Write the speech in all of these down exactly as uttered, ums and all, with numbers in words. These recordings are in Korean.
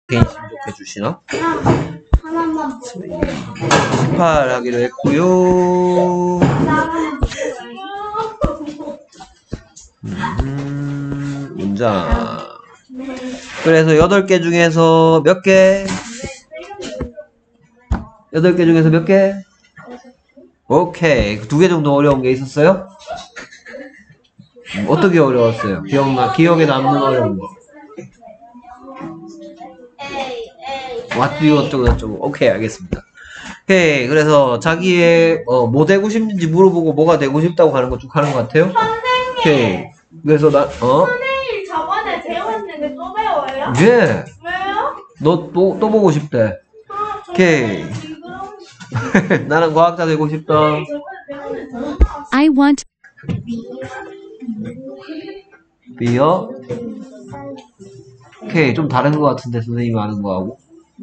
개인 신속해 주시나? 하나만 십팔 하기로 했고요. 음, 문장. 그래서 여덟 개 중에서 몇 개? 여덟 개 중에서 몇 개? 오케이. 두 개 정도 어려운 게 있었어요? 음, 어떻게 어려웠어요? 기억나, 기억에 남는 어려운 거. What do you 어쩌고 저쩌고. 오케이, 알겠습니다. 오케이. 그래서 자기의 어, 뭐 되고 싶는지 물어보고 뭐가 되고 싶다고 가는 거 쭉 하는 것 같아요? 선생님. 오케이. 그래서 나 어? 선생님 저번에 배웠는데 또 배워요? 예. 왜요? 너 또 또 보고 싶대. 아, 오케이. 나는 과학자 되고 싶다. I want be a 오케이. 좀 다른 것 같은데 선생님이 아는 거하고.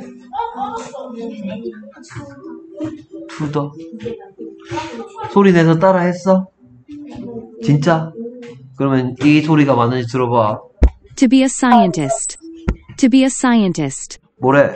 to the 소리 내서 따라 했어? 진짜? 그러면 이 소리가 맞는지 들어봐. to be a scientist. To be a scientist. 뭐래?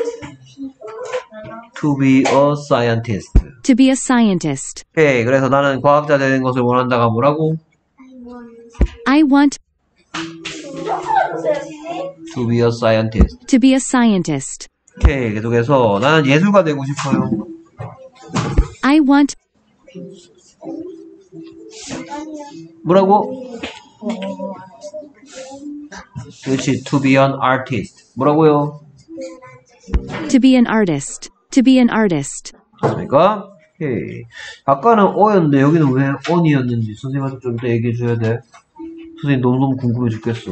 To be a scientist. To be a scientist. 오케이. 그래서 나는 과학자 되는 것을 원한다가 뭐라고? I want To be a scientist. to be a scientist. 오케이. 계속해서 나는 예술가 되고 싶어요. I want 뭐라고? 그렇지. To be an artist. 뭐라고요? to be an artist. To be an artist. 그러니까 오케이. 아까는 어였는데 여기는 왜 on이었는지 선생님한테 좀 이따 얘기해줘야 돼. 선생님 너무너무 궁금해 죽겠어.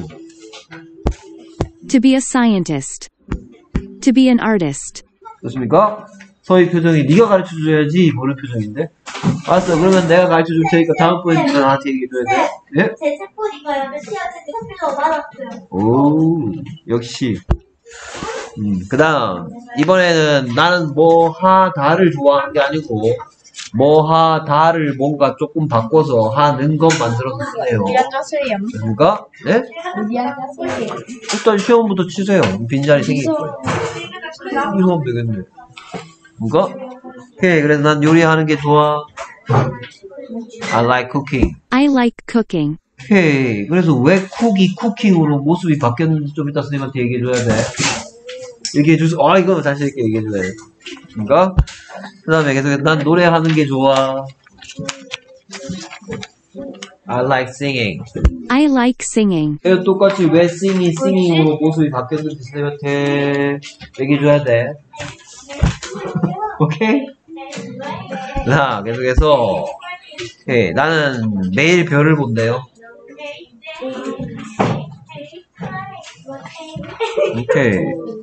To be a scientist. To be an artist. 됐습니까? 서희 표정이 네가 가르쳐줘야지 보는 표정인데. 알았어. 그러면 내가 가르쳐줄 테니까 다음번에 나한테 얘기해줘야 돼. 예? 제 책보니까 옆에 시한테 커피가 많았어요. 오, 역시. 음, 그 다음, 이번에는 나는 뭐 하다를 좋아하는 게 아니고, 뭐 하다를 뭔가 조금 바꿔서 하는 것 만들어서 쓰네요. 그러니까, 네? 일단 시험부터 치세요. 빈자리 생길 거예요. 이거 하면 되겠네. 뭔가? 오케이, 그래서 난 요리하는 게 좋아. I like cooking. I like cooking. 오케이. 그래서 왜 쿡이 쿠킹으로 모습이 바뀌었는지 좀 이따 선생님한테 얘기해줘야 돼. 얘기해주세요. 아, 이거 다시 이렇게 얘기해줘야 돼. 그니까? 그 다음에 계속해서 난 노래하는 게 좋아. I like singing. I like singing. 그래서 똑같이 왜 sing이 singing으로 모습이 바뀌었는지 선생님한테 얘기해줘야 돼. 오케이? 자, 계속해서 오케이. 나는 매일 별을 본대요. 오케이.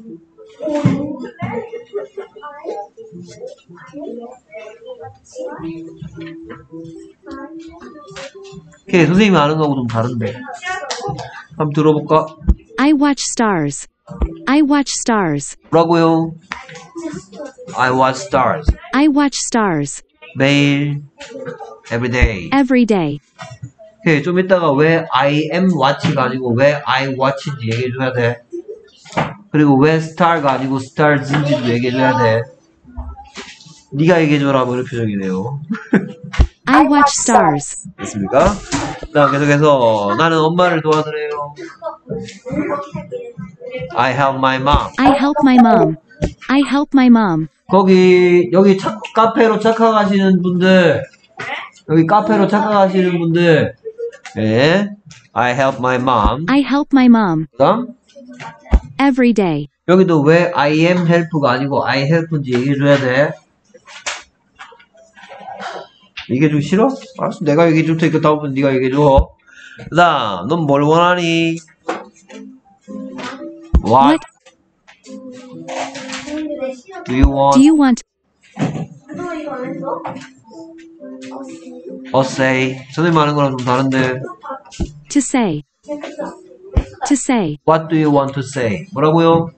오케이. 선생님이 아는 거하고 좀 다른데. 한번 들어볼까? I watch stars. I watch stars. 뭐라고요? I watch stars. I watch stars. 매일 every day. Every day. 오케이. 좀 이따가 왜 I am watch가 아니고 왜 I watch인지 얘기해줘야 돼. 그리고 왜 star가 아니고 stars인지도 얘기해줘야 돼. 네가 얘기해줘라 뭐 이런 표정이네요. I watch stars. 됐습니까? 자, 계속해서 나는 엄마를 도와드려요. I help my mom. I help my mom. I help my mom. 거기 여기 차, 카페로 착각하시는 분들, 여기 카페로 착각하시는 분들, 네, I help my mom. I help my mom. 그다음 Every day. 여기도 왜 I am help가 아니고 I help인지 얘기해줘야 돼. 얘기해주기 싫어? 알았어, 내가 얘기해줄 테니까 다음번에 네가 얘기해줘. 그 다음, 넌 뭘 원하니? What do you want? Do you want 어 say. 선생님 하는 거랑 좀 다른데. to say? To say. What do you want to say? 뭐라고요?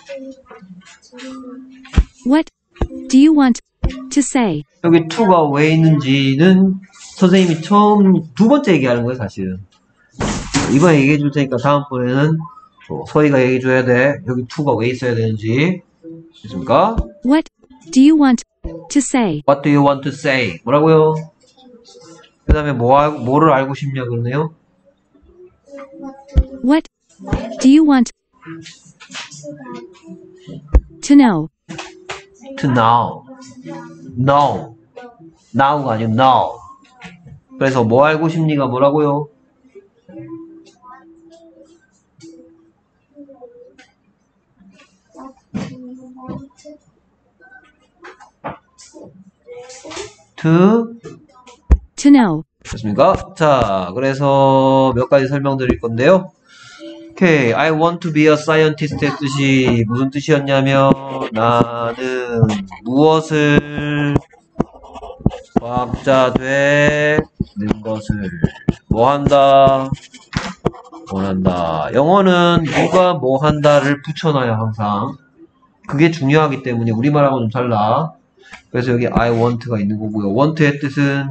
What do you want to say? 여기 to가 왜 있는지는 선생님이 처음 두 번째 얘기하는 거예요, 사실은. 이번에 얘기해 줄 테니까 다음번에는 어, 서희가 얘기해줘야 돼. 여기 to가 왜 있어야 되는지. 됐습니까? What do you want to say? What do you want to say? 뭐라고요? 그 다음에 뭐, 알- 뭐를 알고 싶냐 그러네요. What do you want to know? To know. know. now가 아니고 know. 그래서 뭐 알고 싶니가 뭐라고요? to To know. 됐습니까? 자, 그래서 몇 가지 설명드릴 건데요. 오케이, I want to be a scientist의 뜻이 무슨 뜻이었냐면 나는 무엇을 과학자 되는 것을 뭐 한다? 원한다. 영어는 누가 뭐 한다를 붙여놔요, 항상. 그게 중요하기 때문에 우리말하고 좀 달라. 그래서 여기 I want가 있는 거고요. want의 뜻은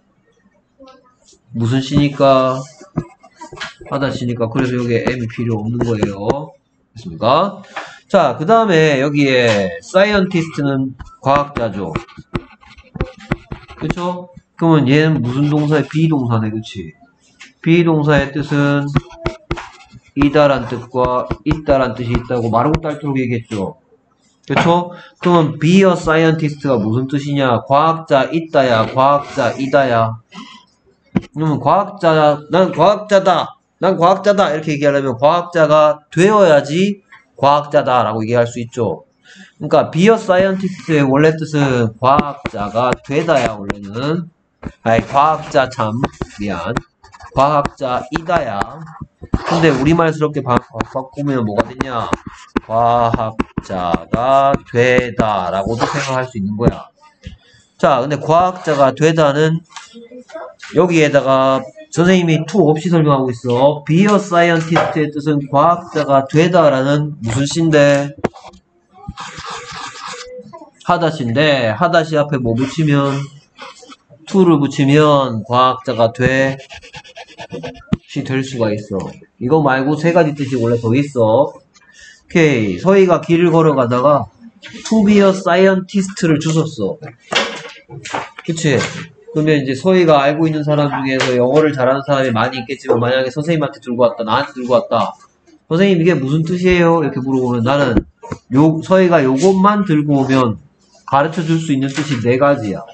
무슨 시니까? 하다 시니까. 그래서 여기에 M이 필요 없는 거예요. 됐습니까? 자, 그 다음에 여기에 scientist는 과학자죠. 그쵸? 그러면 얘는 무슨 동사의 비동사네, 그치? 비동사의 뜻은 이다란 뜻과 있다란 뜻이 있다고 마르고 딸토록 얘기했죠. 그쵸? 그러면 be a scientist가 무슨 뜻이냐? 과학자 있다야, 과학자 이다야. 그러면 과학자, 난 과학자다, 난 과학자다 이렇게 얘기하려면 과학자가 되어야지 과학자다 라고 얘기할 수 있죠. 그러니까 be a scientist의 원래 뜻은 과학자가 되다야. 원래는 아니 과학자 참 미안 과학자이다야. 근데 우리말스럽게 바, 바꾸면 뭐가 되냐? 과학자가 되다 라고도 생각할 수 있는 거야. 자, 근데 과학자가 되다는 여기에다가 선생님이 to 없이 설명하고 있어. be a scientist의 뜻은 과학자가 되다라는 무슨 시인데? 하다시인데 하다시 앞에 뭐 붙이면 to를 붙이면 과학자가 돼 시 될 수가 있어. 이거 말고 세 가지 뜻이 원래 더 있어. 오케이. 서희가 길을 걸어가다가 to be a scientist를 주웠어. 그치? 그러면 이제 서희가 알고 있는 사람 중에서 영어를 잘하는 사람이 많이 있겠지만 만약에 선생님한테 들고 왔다, 나한테 들고 왔다. 선생님 이게 무슨 뜻이에요? 이렇게 물어보면 나는 요 서희가 요것만 들고 오면 가르쳐 줄 수 있는 뜻이 네 가지야.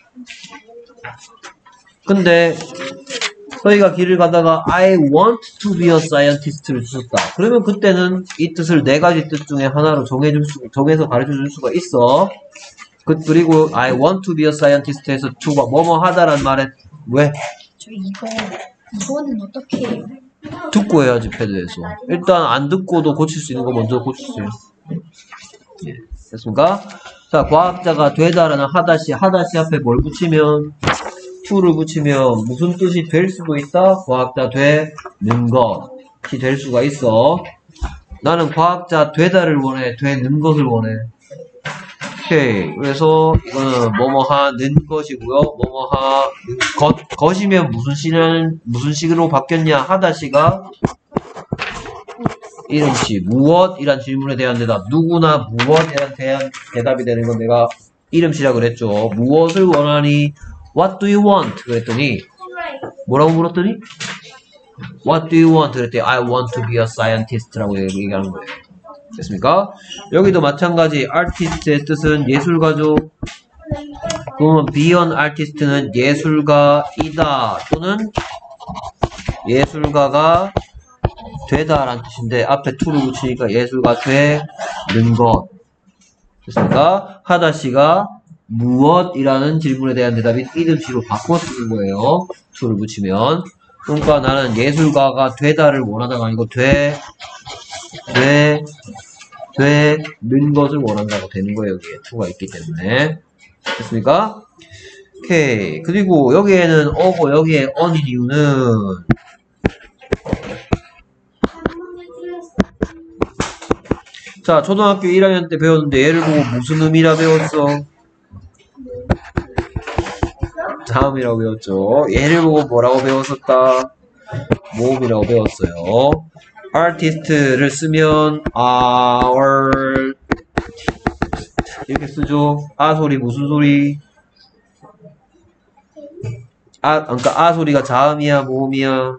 근데 서희가 길을 가다가 I want to be a scientist를 주셨다. 그러면 그때는 이 뜻을 네 가지 뜻 중에 하나로 정해줄 수, 정해서 가르쳐 줄 수가 있어. 그, 그리고 I want to be a scientist에서 to가 뭐뭐 하다란 말에 왜? 저 이거 이거는 어떻게 해요? 듣고 해야지 패드에서. 일단 안 듣고도 고칠 수 있는 거 먼저 고치세요. 예, 됐습니까? 자, 과학자가 되다라는 하다시, 하다시 앞에 뭘 붙이면 to를 붙이면 무슨 뜻이 될 수도 있다? 과학자 되는 것이 될 수가 있어. 나는 과학자 되다를 원해, 되는 것을 원해. 오케이. 그래서 이거는 뭐뭐 하는 것이고요. 뭐뭐 하는 것, 것이면 무슨 시는 무슨 식으로 바뀌었냐? 하다시가 이름시 무엇이란 질문에 대한 대답. 누구나 무엇에 대한 대답이 되는 건 내가 이름시라 그랬죠. 무엇을 원하니? What do you want? 그랬더니 뭐라고 물었더니 What do you want? 그랬더니 I want to be a scientist라고 얘기하는 거예요. 됐습니까? 여기도 마찬가지 artist의 뜻은 예술가죠. 그러면 be an artist는 예술가이다 또는 예술가가 되다 라는 뜻인데 앞에 to를 붙이니까 예술가 되는 것. 됐습니까? 하다시가 무엇이라는 질문에 대한 대답이 이름시로 바꿔 쓰는 거예요. to를 붙이면. 그러니까 나는 예술가가 되다를 원하다가 아니고 돼, 돼, 되는 것을 원한다고 되는 거예요. 여기에 to가 있기 때문에. 됐습니까? 오케이. 그리고 여기에는 어고 여기에 on인 이유는 자, 초등학교 일 학년 때 배웠는데 얘를 보고 무슨 의미라 배웠어? 다음이라고 배웠죠. 얘를 보고 뭐라고 배웠었다? 모음이라고 배웠어요. artist를 쓰면 our 이렇게 쓰죠. 아 소리 무슨 소리? 아 그러니까 아 소리가 자음이야 모음이야?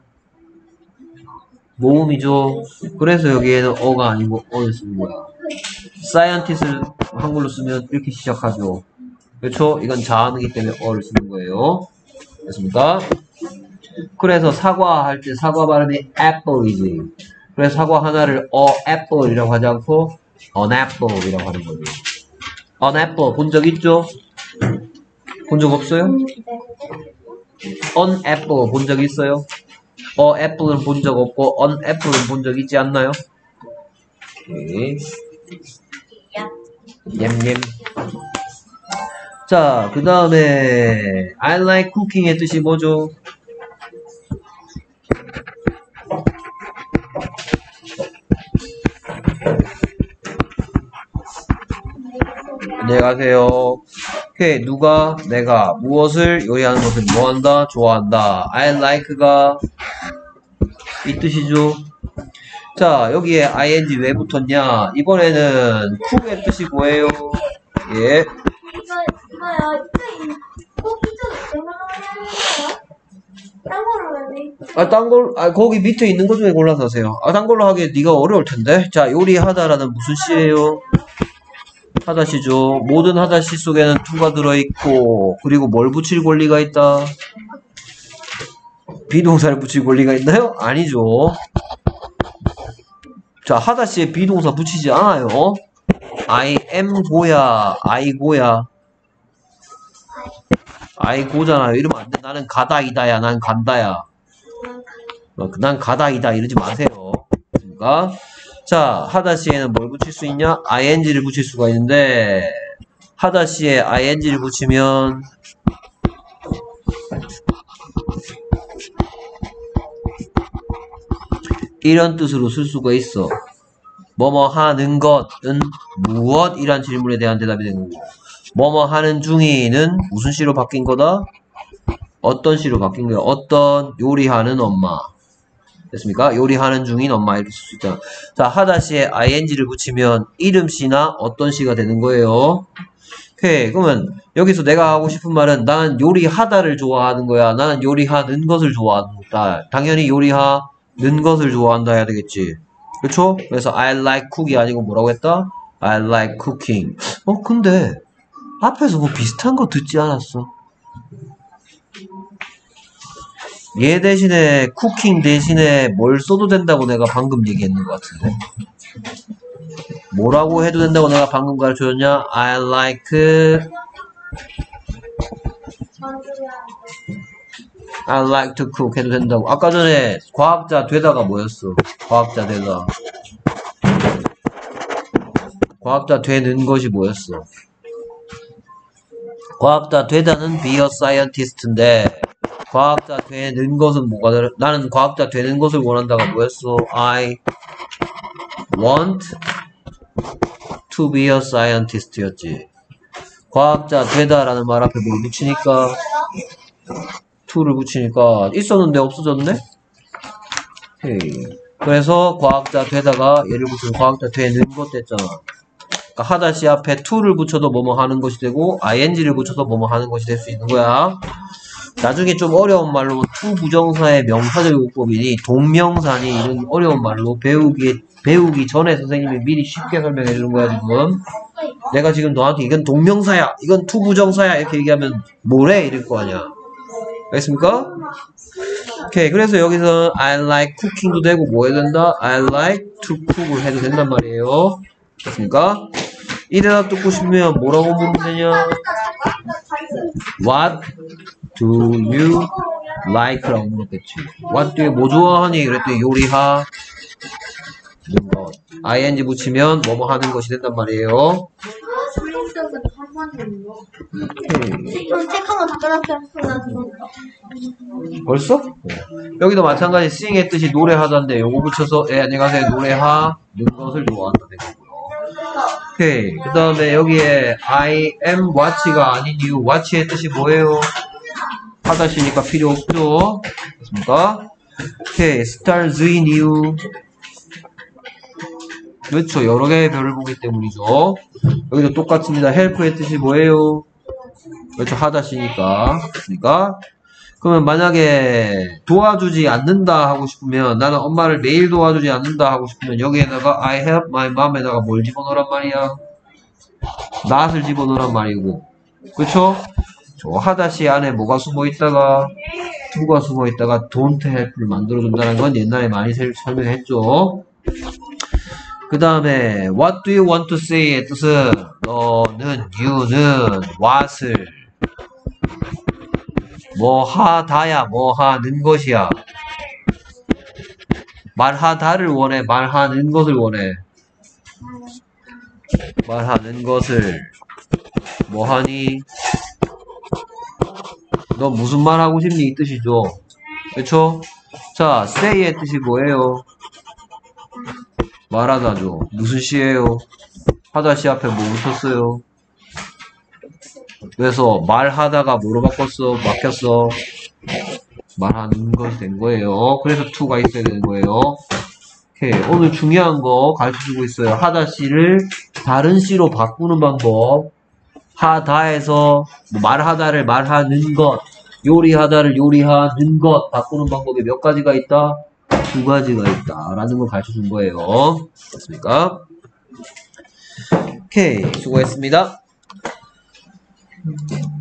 모음이죠. 그래서 여기에는 어가 아니고 어를 쓰는 거야. scientist를 한글로 쓰면 이렇게 시작하죠. 그렇죠? 이건 자음이기 때문에 어를 쓰는 거예요. 됐습니까? 그래서 사과 할 때 사과 발음이 apple이지. 그래서 사과 하나를 a apple이라고 하지 않고 an apple이라고 하는 거죠. an apple 본 적 있죠? 본 적 없어요? an apple 본 적 있어요? a apple은 본 적 없고 an apple은 본 적 있지 않나요? 네. 냠냠. 자, 그 다음에 I like cooking의 뜻이 뭐죠? 안녕하세요. 오케이, 누가, 내가 무엇을 요리하는 것을 뭐한다? 좋아한다. I like가 이 뜻이죠. 자, 여기에 ing 왜 붙었냐? 이번에는 cook의 뜻이 뭐예요? 예. 이거, 이거요. 이거, 꼭 이쪽에 들어가야 딴 걸로 해야 돼. 아, 딴 걸, 아, 거기 밑에 있는 것 중에 골라서 하세요. 아, 딴 걸로 하기 네가 어려울 텐데. 자, 요리하다라는 무슨 시예요? 하다시죠. 모든 하다시 속에는 to가 들어있고, 그리고 뭘 붙일 권리가 있다? 비동사를 붙일 권리가 있나요? 아니죠. 자, 하다시에 비동사 붙이지 않아요. I am 고야, I 고야. I 고잖아요. 이러면 안 돼. 나는 가다이다야, 난 간다야. 난 가다이다 이러지 마세요. 그러니까 자, 하다시에는 뭘 붙일 수 있냐? ing를 붙일 수가 있는데 하다시에 ing를 붙이면 이런 뜻으로 쓸 수가 있어. 뭐뭐 하는 것은 무엇이란 질문에 대한 대답이 되는 거고, 뭐뭐 하는 중이는 무슨 시로 바뀐 거다? 어떤 시로 바뀐 거야? 어떤 요리하는 엄마. 됐습니까? 요리하는 중인 엄마 이렇게 쓸 수 있잖아. 자, 하다시에 ing를 붙이면 이름 시나 어떤 시가 되는 거예요. 오케이. 그러면 여기서 내가 하고 싶은 말은 나는 요리하다를 좋아하는 거야. 나는 요리하는 것을 좋아한다. 당연히 요리하는 것을 좋아한다 해야 되겠지. 그렇죠? 그래서 I like cook이 아니고 뭐라고 했다? I like cooking. 어 근데 앞에서 뭐 비슷한 거 듣지 않았어? 얘 대신에 쿠킹 대신에 뭘 써도 된다고 내가 방금 얘기했는 것 같은데. 뭐라고 해도 된다고 내가 방금 가르쳐줬냐? I like I like to cook 해도 된다고. 아까 전에 과학자 되다가 뭐였어? 과학자 되다. 과학자 되는 것이 뭐였어? 과학자 되다는 be a scientist인데 과학자 되는 것은 뭐가 다르? 나는 과학자 되는 것을 원한다가 뭐였어? I want to be a scientist 였지. 과학자 되다라는 말 앞에 뭘 붙이니까 to를 붙이니까 있었는데 없어졌네? 오케이. 그래서 과학자 되다가 얘를 붙이면 과학자 되는 것 됐잖아. 그러니까 하다시 앞에 to를 붙여도 뭐뭐 하는 것이 되고 ing를 붙여도 뭐뭐 하는 것이 될 수 있는 거야. 나중에 좀 어려운 말로 to 부정사의 명사적 용법이니 동명사니 이런 어려운 말로 배우기 배우기 전에 선생님이 미리 쉽게 설명해 주는 거야 지금. 내가 지금 너한테 이건 동명사야, 이건 to 부정사야 이렇게 얘기하면 뭐래 이럴 거 아니야. 알겠습니까? 오케이. 그래서 여기서 I like cooking도 되고 뭐 해야 된다? I like to cook을 해도 된단 말이에요. 됐습니까? 이 대답 듣고 싶으면 뭐라고 물으면 되냐? What do you like? 라고 물었겠지. What do you 뭐 좋아하니? 그랬더니 요리하 는 것. ing 붙이면 뭐뭐 하는 것이 된단 말이에요. 오케이. 책 한번 닦아놨어요. 벌써? 네. 여기도 마찬가지 sing의 뜻이 노래하다인데 요거 붙여서 예 안녕하세요 노래하는 것을 좋아한다 되고요. 오케이. 그 다음에 여기에 I am watch가 아닌 이유 watch의 뜻이 뭐예요? 하다시니까 필요 없죠. 됐습니까? 오케이. stars in you 그렇죠. 여러 개의 별을 보기 때문이죠. 여기도 똑같습니다. help의 뜻이 뭐예요? 그렇죠. 하다시니까. 그러니까 그러면 만약에 도와주지 않는다 하고 싶으면 나는 엄마를 매일 도와주지 않는다 하고 싶으면 여기에다가 I help my mom에다가 뭘 집어넣으란 말이야? not을 집어넣으란 말이고 그렇죠? 저 하다시 안에 뭐가 숨어 있다가 to가 숨어 있다가 don't help를 만들어준다는 건 옛날에 많이 설명했죠. 그 다음에 what do you want to say의 뜻은 너는 you는 what을 뭐 하다야 뭐 하는 것이야. 말하다를 원해 말하는 것을 원해. 말하는 것을 뭐 하니? 너 무슨 말 하고 싶니? 이 뜻이죠. 그쵸? 자, say의 뜻이 뭐예요? 말하다죠. 무슨 시예요? 하다시 앞에 뭐 붙었어요? 그래서 말하다가 뭐로 바꿨어? 막혔어? 말하는 것이 된 거예요. 그래서 to가 있어야 되는 거예요. 오케이. 오늘 중요한 거 가르쳐주고 있어요. 하다시를 다른 시로 바꾸는 방법. 하다에서 뭐 말하다를 말하는 것, 요리하다를 요리하는 것 바꾸는 방법이 몇 가지가 있다? 두 가지가 있다. 라는 걸 가르쳐 준 거예요. 됐습니까? 오케이. 수고했습니다.